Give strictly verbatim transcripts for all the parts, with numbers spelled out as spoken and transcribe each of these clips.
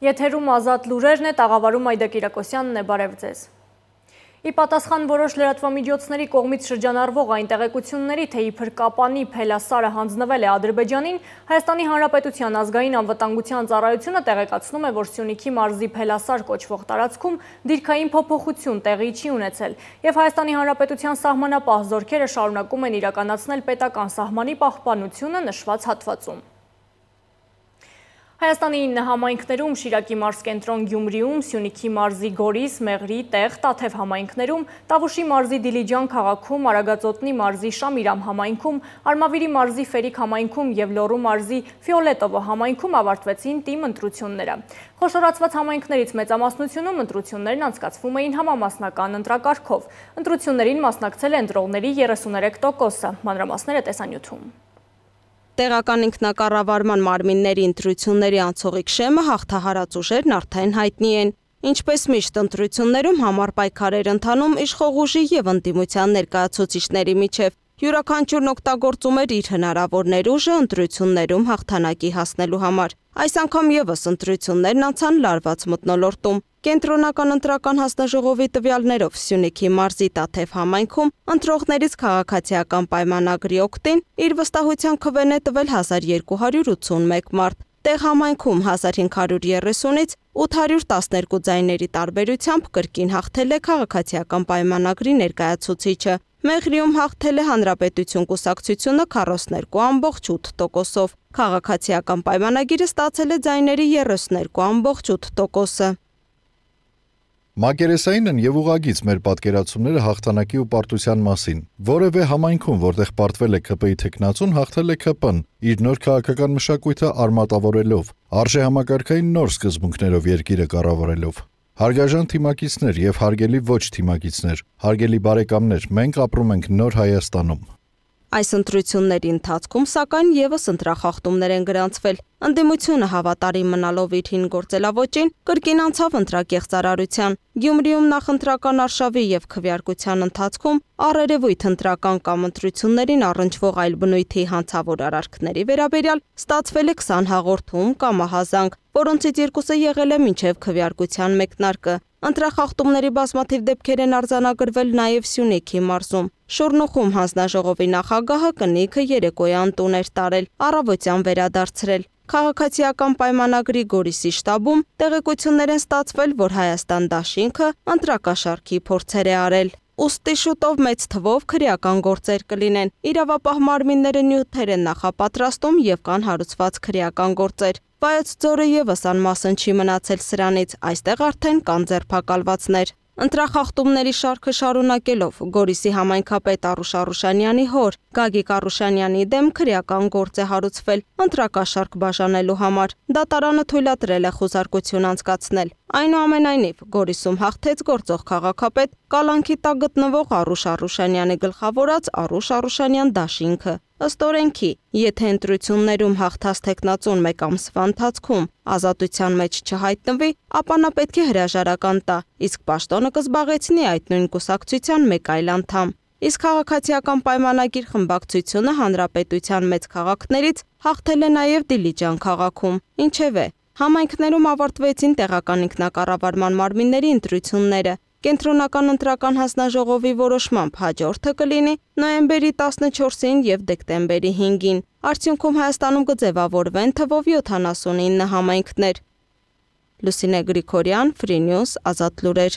Եթերում ազատ լուրերն է, տաղավարում Այդա Կիրակոսյանն է, բարև ձեզ։ Ի պատասխան որոշ լրատվամիջոցների կողմից շրջանառվող այն տեղեկությունների, թե իբր Կապանի Փելասարը հանձնվել է Ադրբեջանին, Հայաստանի Հանրապետության ազգային անվտանգության ծառայությունը տեղեկացնում է, որ Սյունիքի մարզի Փելասար կոչվող տարածքում դիրքային փոփոխություն տեղի չի ունեցել, եւ Հայաստանի Հանրապետության սահմանապահ զորքերը շարունակում են իրականացնել պետական սահմանի պահպանությունը նշված հատվածում։ Հայաստանի ինը համայնքներում, Շիրակի մարզկենտրոն Գյումրիում, Սյունիքի մարզի Գորիս, Մեղրի, Տեղ, Տաթև համայնքներում, Տավուշի մարզի Դիլիջան քաղաքում, Արագածոտնի մարզի Շամիրամ համայնքում, Արմավիրի մարզի Ֆերիկ համայնքում եւ Լոռու մարզի Ֆիոլետովո համայնքում ավարտվեցին թիմ ընտրությունները։ Խոշորացված համայնքներից մեծամասնությունում ընտրություններն անցկացվում էին համամասնական ընտրակարգով։ Ընտրություններին մասնակցել է ընտրողների երեսուներեք տոկոսը։ Մանրամասները տեսանյութում։ Տեղական ինքնակառավարման մարմինների ընտրությունների անցողիկ շեմը հաղթահարած ուժերն արդեն հայտնի են։ Ինչպես միշտ ընտրություններում համառ պայքարեր ընթանում իշխող ուժի եւ ընդդիմության ներկայացուցիչների միջև։ Յուրաքանչյուրն օգտագործում էր իր հնարավոր ներուժը ընտրություններում հաղթանակի հասնելու համար։ Այս անգամ եւս ընտրություններն անցան լարված մթնոլորտում։ Կենտրոնական ընտրական հանձնաժողովի տվյալներով Սյունիքի մարզի Տաթև համայնքում ընտրողներից քաղաքացիական պայմանագրի օգտին իր վստահության քվեն է տվել հազար երկու հարյուր ութսունմեկ մարդ։ Տեղ համայնքում հազար հինգ հարյուր երեսունից ութ հարյուր տասներկու ձայների տարբերությամբ կրկին հաղթել է քաղաքացիական պայմանագրի ներկայացուցիչը։ Մեղրիում հաղթել է Հանրապետություն կուսակցությունը քառասուններկու ամբողջ ութ տոկոսով։ Քաղաքացիական պայմանագիրը ստացել է ձայների երեսուներկու ամբողջ ութ տոկոսը։ Մակերեսային են եւ ուղղագիծ մեր պատկերացումները հաղթանակի ու պարտության մասին։ Որևէ համայնքում, որտեղ պարտվել է K P-ի թեկնածուն, հաղթել է K P-ն, իր նոր քաղաքական մշակույթը արմատավորելով, արժե համակարգային նոր սկզբունքներով երկիրը կառավարելով։ Հարգաժան թիմակիցներ եւ հարգելի ոչ թիմակիցներ, հարգելի բարեկամներ, մենք ապրում ենք նոր Հայաստանում։ Այս ընտրությունների ընթացքում սակայն եւս ընտրախախտումներ են գրանցվել։ Ընդդիմությունը հավատարիմ մնալով իր հին գործելավոճին կրկին անցավ ընտրակեղծարարության։ Գյումրիում նախընտրական արշավի եւ քվեարկության ընթացքում առերևույթ ընտրական կամ ընտրություններին առնչվող այլ բնույթի հանցավոր արարքների վերաբերյալ ստացվել է քսան հաղորդում կամ ահազանգ, որոնցից երկուսը եղել է մինչև քվեարկության մեկնարկը։ Ընտրախախտումների բազմաթիվ դեպքեր են արձանագրվել նաև Սյունիքի մարզում։ Շուռնուխում հանձնաժողովի նախագահը կնիքը երեկոյան տուն էր տարել, առավոտյան վերադարձրել։ Քաղաքացիական պայմանագրի Գորիսի շտաբում տեղեկություններ են ստացվել, որ Հայաստան դաշինքը ընտրակաշառքի փորձեր է արել։ Ուստի շուտով մեծ թվով քրեական գործեր կլինեն։ Իրավապահ մարմինները նյութեր են նախապատրաստում եւ կան հարուցված քրեական գործեր։ Վայոց ձորը եւս անմասն չի մնացել սրանից, այստեղ արդեն կան ձերբակալվածներ։ Ընտրախախտումների շարքը շարունակելով Գորիսի համայնքապետ Արուշ Արուշանյանի հոր Գագիկ Արուշանյանի դեմ քրեական գործ է հարուցվել ընտրակաշառք բաժանելու համար։ Դատարանը թույլատրել է խոզարկություն անցկացնել։ Այնուամենայնիվ Գորիսում հաղթեց գործող քաղաքապետ կալանքի տակ գտնվող Արուշ Արուշանյանի գլխավորած Արուշ Արուշանյան դաշինքը։ Ըստ օրենքի, եթե ընտրություններում հաղթած թեկնածուն մեկ ամսվա ընթացքում ազատության մեջ չհայտնվի, ապա նա պետք է հրաժարական տա, իսկ պաշտոնը կզբաղեցնի այդ նույն կուսակցության մեկ այլ անդամ։ Իսկ քաղաքացիական պայմանագիր խմբակցությունը հանրապետության մեծ քաղաքներից հաղթել է նաև Դիլիջան քաղաքում։ Ինչևէ, համայնքներում ավարտվեցին տեղական ինքնակառավարման մարմինների ընտրությունները։ Կենտրոնական ընտրական հանձնաժողովի որոշմամբ հաջորդը կլինի նոյեմբերի տասնչորսին եւ դեկտեմբերի հինգին։ Արդյունքում Հայաստանում կձևավորվեն թվով յոթանասունինը համայնքներ։ Լուսինե Գրիգորյան, Free News, Ազատ լուրեր։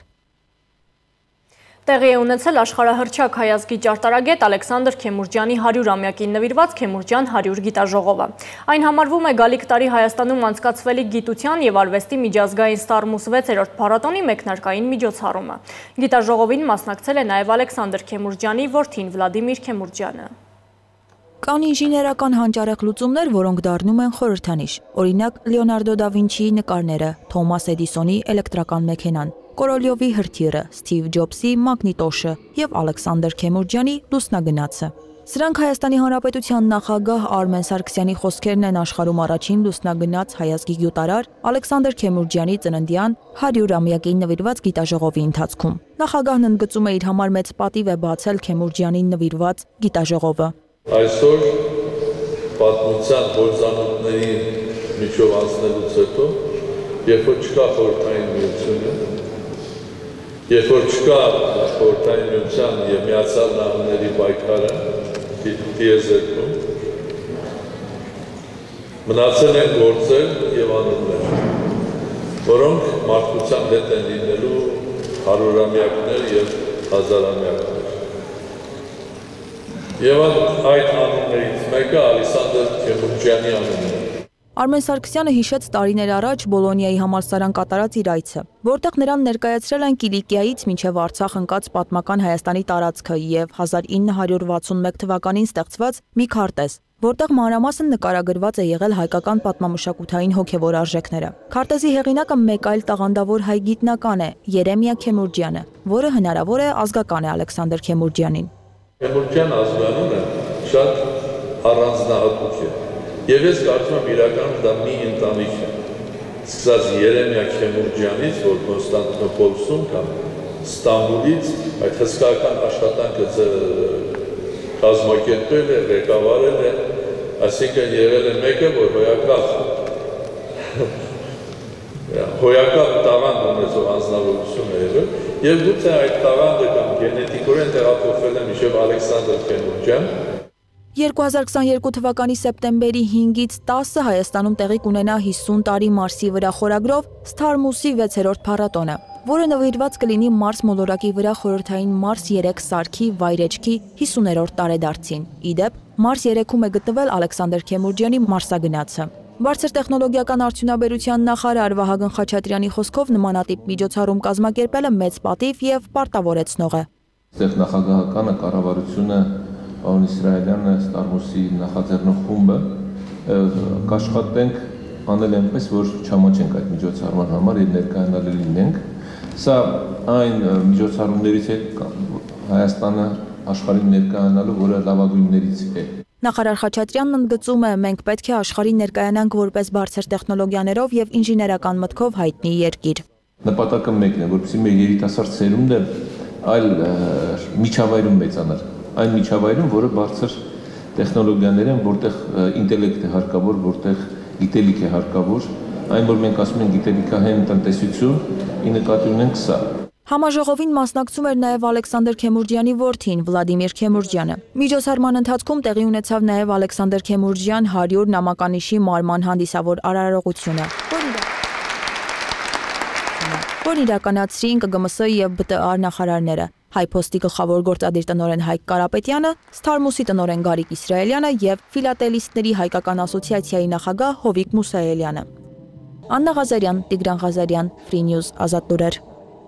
Տեղի է ունեցել աշխարհահռչակ հայազգի ճարտարագետ Ալեքսանդր Քեմուրջյանի հարյուրամյակին նվիրված Քեմուրջյան հարյուր գիտաժողովը։ Այն համարվում է գալիք տարի Հայաստանում անցկացվելիք գիտության եւ արվեստի միջազգային Ստարմուս վեցերորդ փառատոնի մեկնարկային միջոցառումը։ Գիտաժողովին մասնակցել է նաեւ Ալեքսանդր Քեմուրջյանի որդին Վլադիմիր Քեմուրջյանը։ Կան ինժեներական հանճարեղ լուծումներ, որոնք դառնում են խորհրդանիշ։ Օրինակ Լեոնարդո դա Վինչիի նկարները, Թոմաս Էդիսոնի էլեկտրական մեքենան, Կորոլյովի հրթիռը, Սթիվ Ջոբսի մագնիտոշը եւ Ալեքսանդր Քեմուրջյանի լուսնագնացը։ Սրանք Հայաստանի Հանրապետության նախագահ Արմեն Սարգսյանի խոսքերն են աշխարհում առաջին լուսնագնաց հայազգի գյուտարար Ալեքսանդր Քեմուրջյանի ծննդյան հարյուրամյակին նվիրված գիտաժողովի ընթացքում։ Նախագահն ընդգծում է իր համար մեծ պատիվ է բացել Քեմուրջյանին նվիրված գիտաժողովը։ Այսօր պատմության հորձանուտների միջով անցնելուց հետո երբ որ չկա խորհրդային միությունը, երբ որ չկա խորհրդային միության եւ Միացյալ Նահանգների պայքարը դիեզերքում, մնացել են գործեր եւ անուններ, որոնք մարդկության հետ են լինելու հարյուրամյակներ եւ հազարամյակներ։ Եվ այդ անուններից մեկը Ալեքսանդր Քեմուրջյանի անունն է։ Արմեն Սարգսյանը հիշեց տարիներ առաջ Բոլոնիայի համալսարան կատարած իր այցը, որտեղ նրան ներկայացրել են Կիլիկիայից մինչև Արցախ ընկած պատմական Հայաստանի տարածքը եւ հազար ինը հարյուր վաթսունմեկ թվականին ստեղծված մի քարտեզ, որտեղ մանրամասն նկարագրված է եղել հայկական պատմամշակութային հոգևոր արժեքները։ Քարտեզի հեղինակը մեկ այլ տաղանդավոր հայ գիտնական է՝ Երեմիա Քեմուրջյանը, որը հնարավոր է ազգական է Ալեքսանդր Քեմուրջյանին։ Քեմուրջյան ազգանունը շատ առանձնահատուկ է։ Եվ ես կարծում եմ իրականում դա մի ընտանիք է, սկսած Երեմիա Քեմուրջյանից, որ Կոնստանտինոպոլսում կամ Ստամբուլից այդ հսկայական աշխատանքը կազմակերպել է, ղեկավարել է, այսինքն եղել է մեկը, որ հոյակապ հոյակապ տաղանդ ունեցող անձնավորություն է եղել, եւ գուցե այդ տաղանդը կամ գենետիկորեն տեղափոխվել է մինչև Ալեքսանդր Քեմուրջյան։ երկու հազար քսաներկու թվականի սեպտեմբերի հինգից տասը Հայաստանում տեղի կունենա հիսուն տարի Մարսի վրա խորագրով Սթարմուսի վեցերորդ փառատոնը, որը նվիրված կլինի Մարս մոլորակի վրա խորհրդային Մարս երեք սարքի վայրեջքի հիսուներորդ տարեդարձին։ Իդեպ, Մարս երեքում է գտնվել Ալեքսանդր Քեմուրջյանի մարսագնացը։ Բարձր տեխնոլոգիական արդյունաբերության նախարար Վահագն Խաչատրյանի խոսքով նմանատիպ միջոցառում կազմակերպելը մեծ պատիվ եւ պարտավորեցնող է։ Այստեղ նախագահականը կառավարությունը Պարոն Իսրայելյանը, Ստարմուսի նախաձեռնող խումբը կաշխատենք անել այնպես, որ չամաչենք այդ միջոցառման համար եւ ներկայանալի լինենք։ Սա այն միջոցառումներից է Հայաստանը աշխարհին ներկայանալու, որը լավագույններից է։ Նախարար Խաչատրյանն ընդգծում է, մենք պետք է աշխարհին ներկայանանք որպես բարձր տեխնոլոգիաներով եւ ինժեներական մտքով հայտնի երկիր։ Նպատակը մեկն է, որպեսզի մեր երիտասարդ սերունդը այլ միջավայրում մեծանար, այն միջավայրում, որը բարձր տեխնոլոգիաներ են, որտեղ ինտելեկտ է հարկավոր, որտեղ գիտելիք է հարկավոր, այն որ մենք ասում ենք գիտելիքահեն տնտեսություն, ի նկատի ունենք սա։ Համաժողովին մասնակցում էր նաև Ալեքսանդր Քեմուրջյանի որդին Վլադիմիր Քեմուրջյանը։ Միջոցառման ընթացքում տեղի ունեցավ նաև Ալեքսանդր Քեմուրջյան հարյուր նամականիշի մարման հանդիսավոր արարողությունը, որ իրականացրին Կ Գ M S եւ B T A նախարարները, Հայփոստի գլխավոր գործադիր տնօրեն Հայկ Կարապետյանը, Սթարմուսի տնօրեն Գարիկ Իսրայելյանը եւ Ֆիլատելիստների հայկական ասոցիացիայի նախագահ Հովիկ Մուսայելյանը։ Աննա Ղազարյան, Տիգրան Ղազարյան, Free News, Ազատ լուրեր։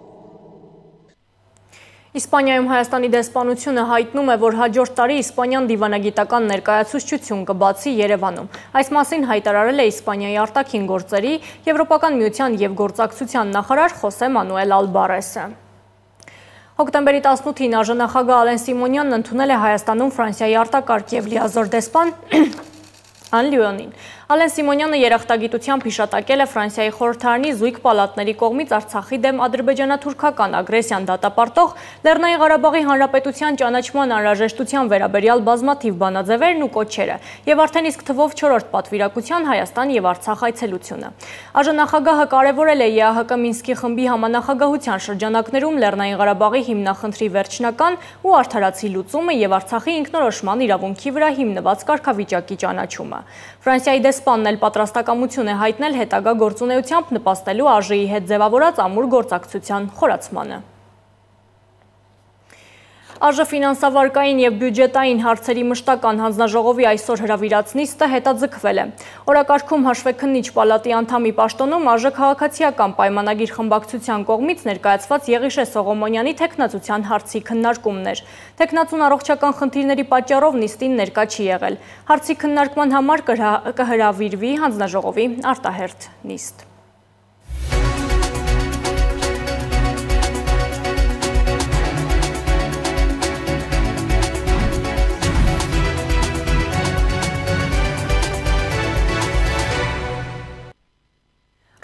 Իսպանիայում Հայաստանի դեսպանությունը հայտնում է, որ հաջորդ տարի Իսպանիան դիվանագիտական ներկայացուցչություն կբացի Երևանում։ Այս մասին հայտարարել է Իսպանիայի արտաքին գործերի, Եվրոպական միության եւ գործակցության նախարար Խոսե Մանուել Ալբարեսը։ Հոկտեմբերի տասնութին ԱԺ-նախագահ Ալեն Սիմոնյանն ընդունել է Հայաստանում Ֆրանսիայի արտակարգ եւ լիազոր դեսպան Ան Լյուոնին։ Ալեն Սիմոնյանը երախտագիտությամբ հիշատակել է Ֆրանսիայի խորհրդարանի զույգ պալատների կողմից Արցախի դեմ ադրբեջանա-թուրքական ագրեսիան դատապարտող Լեռնային Ղարաբաղի Հանրապետության ճանաչման անհրաժեշտության վերաբերյալ բազմաթիվ բանաձևերն ու կոչերը եւ արդեն իսկ թվով չորրորդ պատվիրակության Հայաստան եւ Արցախ այցելությունը։ ԱԺ-նախագահը կարևորել է Է Ա Հ Կ Մինսկի խմբի համանախագահության շրջանակներում Լեռնային Ղարաբաղի հիմնախնդրի վերջնական ու արդարացի լուծումը եւ Արցախի ինքնորոշման իրավունքի վրա հիմնված կարգավիճակի ճանաչումը։ Ֆրանսիայի դեսպանն էլ պատրաստակամություն է հայտնել հետագա գործունեությամբ նպաստելու Ա Ժ-ի հետ ձևավորած ամուր գործակցության խորացմանը։ Ա Ժ ֆինանսավարկային եւ բյուջետային հարցերի մշտական հանձնաժողովի այսօր հրավիրած նիստը հետաձգվել է։ Օրակարգում հաշվեկնիչ պալատի անդամի պաշտոնում Ա Ժ քաղաքացիական պայմանագիր խմբակցության կողմից ներկայացված Եղիշե Սողոմոնյանի թեկնածության հարցի քննարկումներ։ Թեկնածուն առողջական խնդիրների պատճառով նիստին ներկա չի եղել։ Հարցի քննարկման համար կհրավիրվի հանձնաժողովի արտահերթ նիստ։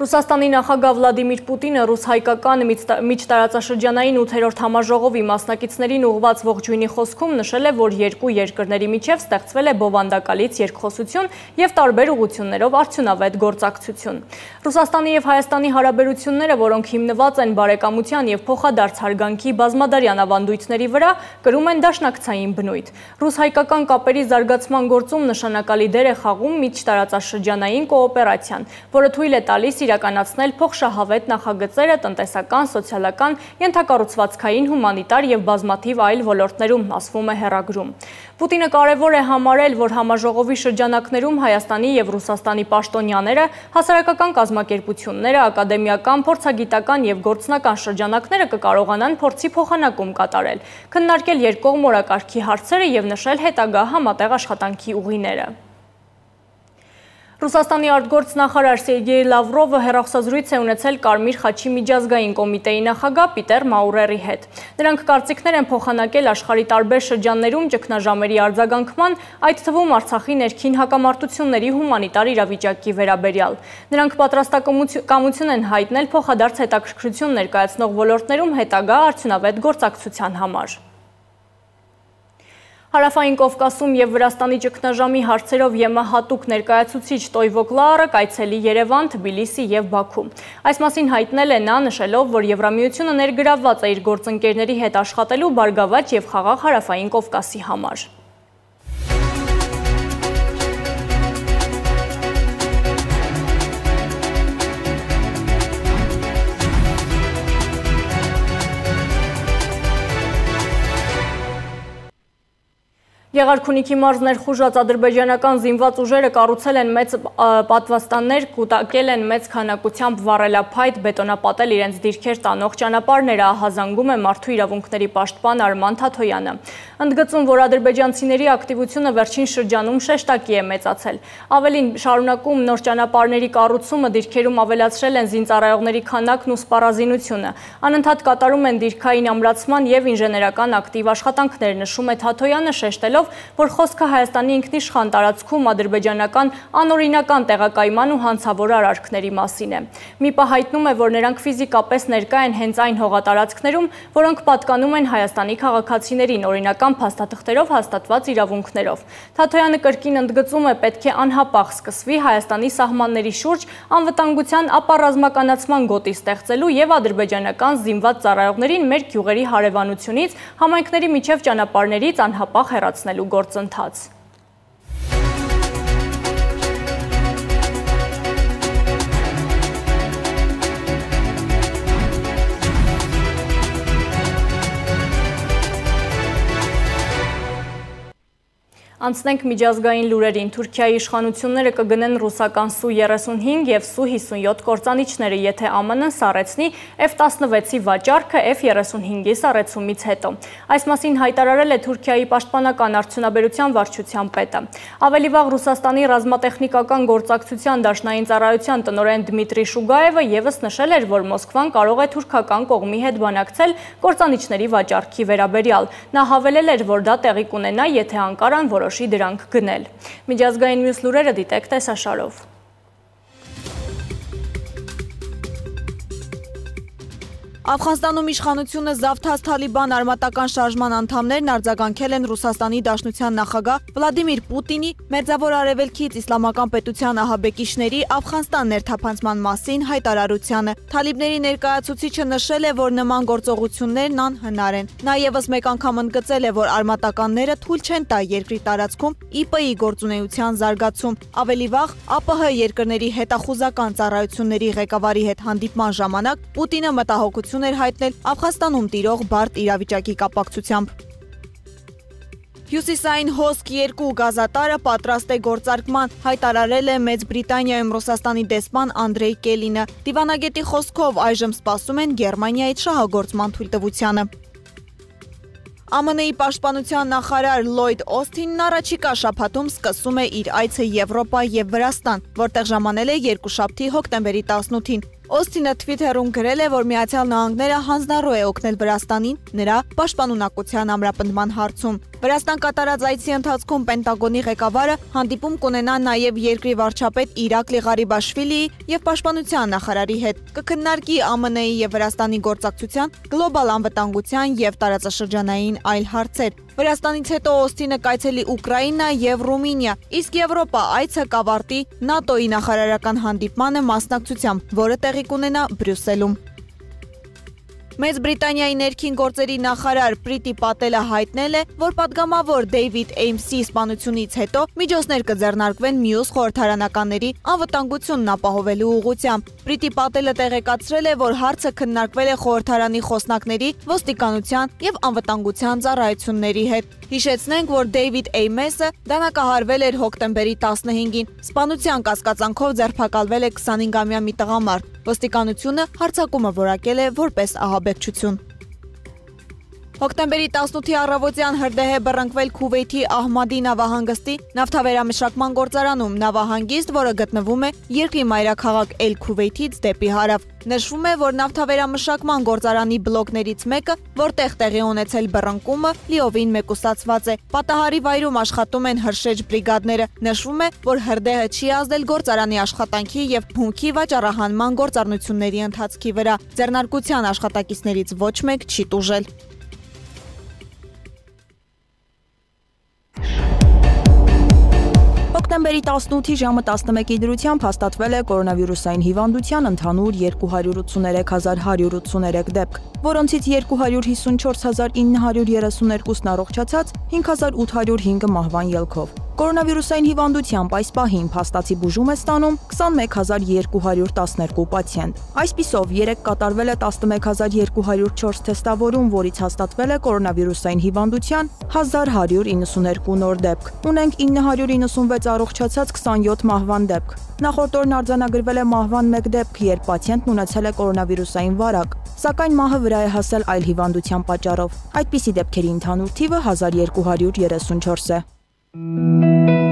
Ռուսաստանի նախագահ Վլադիմիր Պուտինը ռուս-հայկական միջտարածաշրջանային ութերորդ համաժողովի մասնակիցներին ուղղված ողջույնի խոսքում նշել է, որ երկու երկրների միջև ստեղծվել է բովանդակալից երկխոսություն եւ տարբեր ուղղություններով արդյունավետ գործակցություն։ Ռուսաստանի եւ Հայաստանի հարաբերությունները, որոնք հիմնված են բարեկամության եւ փոխադարձ հարգանքի բազմադարյան ավանդույթների վրա, կրում են դաշնակցային բնույթ։ Ռուս-հայկական կապերի զարգացման գործում նշանակալի դեր է խաղում միջտարածաշրջանային կոոպերացիան, որը թույլ է տալիս իրականացնել փոխշահավետ նախագծերը տնտեսական, սոցիալական, ենթակառուցվածքային, հումանիտար եւ բազմաթիվ այլ ոլորտներում, ասվում է հեռագրում։ Պուտինը կարևոր է համարել, որ համաժողովի շրջանակներում Հայաստանի եւ Ռուսաստանի պաշտոնյաները, հասարակական կազմակերպությունները, ակադեմիական, փորձագիտական եւ գործնական շրջանակները կկարողանան փորձի փոխանակում կատարել, քննարկել երկկողմ օրակարգի հարցերը եւ նշել հետագա համատեղ աշխատանքի ուղիները։ Ռուսաստանի արտգործնախարար Սերգեյ Լավրովը հեռախոսազրույց է ունեցել Կարմիր խաչի միջազգային կոմիտեի նախագահ Պիտեր Մաուրերի հետ։ Նրանք կարծիքներ են փոխանակել աշխարհի տարբեր շրջաններում ճգնաժամերի արձագանքման, այդ թվում Արցախի ներքին հակամարտությունների հումանիտար իրավիճակի վերաբերյալ։ Նրանք պատրաստակամություն են հայտնել փոխադարձ հետաքրքրություն ներկայացնող ոլորտներում հետագա արդյունավետ գործակցության համար։ Հարավային Կովկասում եւ Վրաստանի ճգնաժամի հարցերով ԵՄ հատուկ ներկայացուցիչ Տոյվո Կլարը կայցելի Երևան, Թբիլիսի եւ Բաքու։ Այս մասին հայտնել է նա, նշելով, որ Եվրամիությունը ներգրավված է իր գործընկերների հետ աշխատելու բարգավաճ եւ խաղաղ Հարավային Կովկասի համար։ Եղարքունիքի մարզ ներխուժած ադրբեջանական զինված ուժերը կառուցել են մեծ պատվաստաններ, կուտակել են մեծ քանակությամբ վառելափայտ, բետոնապատել իրենց դիրքեր տանող ճանապարհները, ահազանգում է մարդու իրավունքների պաշտպան Արման Թաթոյանը։ Ընդգծում, որ ադրբեջանցիների ակտիվությունը վերջին շրջանում շեշտակի է մեծացել։ Ավելին, շարունակում նոր ճանապարհների կառուցումը դիրքերում ավելացրել են զինծառայողների քանակն ու սպառազինությունը։ Անընդհատ կատարում են դիրքային ամրացման եւ ինժեներական ակտիվ աշխատանքներ, նշում է Թաթոյանը, շեշտելով, որ խոսքը Հայաստանի ինքնիշխան տարածքում ադրբեջանական անօրինական տեղակայման ու հանցավոր արարքների մասին է։ Մի պահ հայտնում է, որ նրանք ֆիզիկապես ներկա են հենց այն հողատարածքներում, որոնք պատկանում են Հայաստանի քաղաքացիներին օրինական փաստաթղթերով հաստատված իրավունքներով։ Թաթոյանը կրկին ընդգծում է, պետք է անհապաղ սկսվի Հայաստանի սահմանների շուրջ անվտանգության ապառազմականացման գոտի ստեղծելու եւ ադրբեջանական զինված ծառայողներին մեր գյուղերի հարևանությունից, համայնքների միջև ճանապարհներից անհապաղ հեռացնելու գործընթաց։ Անցնենք միջազգային լուրերին։ Թուրքիայի իշխանությունները կգնեն ռուսական Սու երեսունհինգ եւ Սու հիսունյոթ կործանիչները, եթե ԱՄՆ-ն սառեցնի F տասնվեցի վաճառքը F երեսունհինգի սառեցումից հետո։ Այս մասին հայտարարել է Թուրքիայի պաշտպանական արդյունաբերության վարչության պետը։ Ավելի վաղ Ռուսաստանի ռազմատեխնիկական գործակցության դաշնային ծառայության տնօրեն Դմիտրի Շուգաևը եւս նշել էր, որ Մոսկվան կարող է թուրքական կողմի հետ բանակցել կործանիչների վաճառքի վերաբերյալ։ Նա հավելել էր, որ դա տեղի կունենա, եթե Անկարան որոշի դրանք գնել։ Միջազգային մյուս լուրերը դիտեք տեսաշարով։ Աֆղանստանում իշխանությունը զավթած Թալիբան արմատական շարժման անդամներն արձագանքել են Ռուսաստանի Դաշնության նախագահ Վլադիմիր Պուտինի Մերձավոր Արևելքից իսլամական պետության ահաբեկիչների Աֆղանստան ներթափանցման մասին հայտարարությանը։ Թալիբների ներկայացուցիչը նշել է, որ նման գործողություններն անհնար են։ Նա ևս մեկ անգամ ընդգծել է, որ արմատականները թույլ չեն տա երկրի տարածքում I P I գործունեության զարգացում։ Ավելի վաղ A P H երկրների հետախուզական ծառայությունների ղեկավարի հետ հանդիպման ժամանակ Պուտինը մտահոգություն էր հայտնել Աֆղանստանում տիրող բարդ իրավիճակի կապակցությամբ։ Հյուսիսային Հոսք երկու գազատարը պատրաստ է գործարկման, հայտարարել է Մեծ Բրիտանիայում Ռուսաստանի դեսպան Անդրեյ Կելինը։ Դիվանագետի խոսքով այժմ սպասում են Գերմանիայից շահագործման թույլտվությանը։ A M N-ի պաշտպանության նախարար Լոյդ Օսթինն առաջիկա շաբաթում սկսում է իր այցը Եվրոպա եւ Վրաստան, որտեղ ժամանել է երկուշաբթի հոկտեմբերի տասնութին։ Օսթինը Թվիթերում գրել է, որ Միացյալ Նահանգները հանձնառու է օգնել Վրաստանին նրա պաշտպանունակության ամրապնդման հարցում։ Վրաստան կատարած այցի ընթացքում Պենտագոնի ղեկավարը հանդիպում կունենա նաև երկրի վարչապետ Իրակլի Ղարիբաշվիլիի եւ Պաշտպանության նախարարի հետ։ Կքննարկի Α M N-ի եւ Վրաստանի գործակցության, գլոբալ անվտանգության եւ տարածաշրջանային այլ հարցեր։ Վրաստանից հետո Օսթինը կայցելի Ուկրաինա եւ Ռումինիա, իսկ Եվրոպա այցը կավարտի ՆԱՏՕ-ի նախարարական հանդիպմանը մասնակցությամբ, որը տեղի կունենա Բրյուսելում։ Մեծ Բրիտանիայի ներքին գործերի նախարար Պրիտի Պատելը հայտնել է, որ պատգամավոր Դեյվիդ Էյմսի սպանությունից հետո միջոցներ կձեռնարկվեն մյուս խորհրդարանականների անվտանգությունն ապահովելու ուղղությամբ։ Պրիտի Պատելը տեղեկացրել է, որ հարցը քննարկվել է խորհրդարանի խոսնակների, ոստիկանության եւ անվտանգության ծառայությունների հետ։ Հիշեցնենք, որ Դեյվիդ Էյմեսը դանակահարվել էր հոկտեմբերի տասնհինգին։ Սպանության կասկածանքով ձերբակալվել է քսանհինգամյա մի տղամարդ։ Ոստիկանությունը հարձակումը որակել է որպես ահաբեկչություն։ Հոկտեմբերի տասնութի առավոտյան հրդեհ է բռնկվել Քուվեյթի Ահմադի նավահանգստի նավթավերամշակման գործարանում, նավահանգիստ, որը գտնվում է երկրի մայրաքաղաք Էլ Քուվեյթից դեպի հարավ։ Նշվում է, որ նավթավերամշակման գործարանի բլոկներից մեկը, որտեղ տեղի ունեցել բռնկումը, լիովին մեկուսացված է։ Պատահարի վայրում աշխատում են հրշեջ բրիգադները։ Նշվում է, որ հրդեհը չի ազդել գործարանի աշխատանքի եւ հումքի վաճառահանման գործառնությունների ընթացքի վրա։ Ձեռնարկության աշխատակիցներից ոչ մեկ չի տուժել։ Հոկտեմբերի տասնութի ժամը տասնմեկի դրությամբ հաստատվել է կորոնավիրուսային հիվանդության ընդհանուր երկու հարյուր ութսուներեք հազար հարյուր ութսուներեք դեպք, որոնցից երկու հարյուր հիսունչորս հազար ինը հարյուր երեսուներկուսն առողջացած, հինգ հազար ութ հարյուր հինգը մահվան ելքով։ Կորոնավիրուսային հիվանդությամբ այս պահին փաստացի բուժում է ստանում քսանմեկ հազար երկու հարյուր տասներկու պացիենտ։ Այսպիսով երեկ կատարվել է տասնմեկ հազար երկու հարյուր չորս թեստավորում, որից հաստատվել է կորոնավիրուսային հիվանդության հազար հարյուր իննսուներկու նոր դեպք։ Ունենք ինը հարյուր իննսունվեց առողջացած քսանյոթ մահվան դեպք։ Նախորդ օրն արձանագրվել է մահվան մեկ դեպք, երբ պացիենտն ունեցել է կորոնավիրուսային վարակ, սակայն մահը վրա է հասել այլ հիվանդության պատճառով։ Այդպիսի դեպքերի ընդհանուր թիվը հազար երկու հարյուր երեսունչորս է։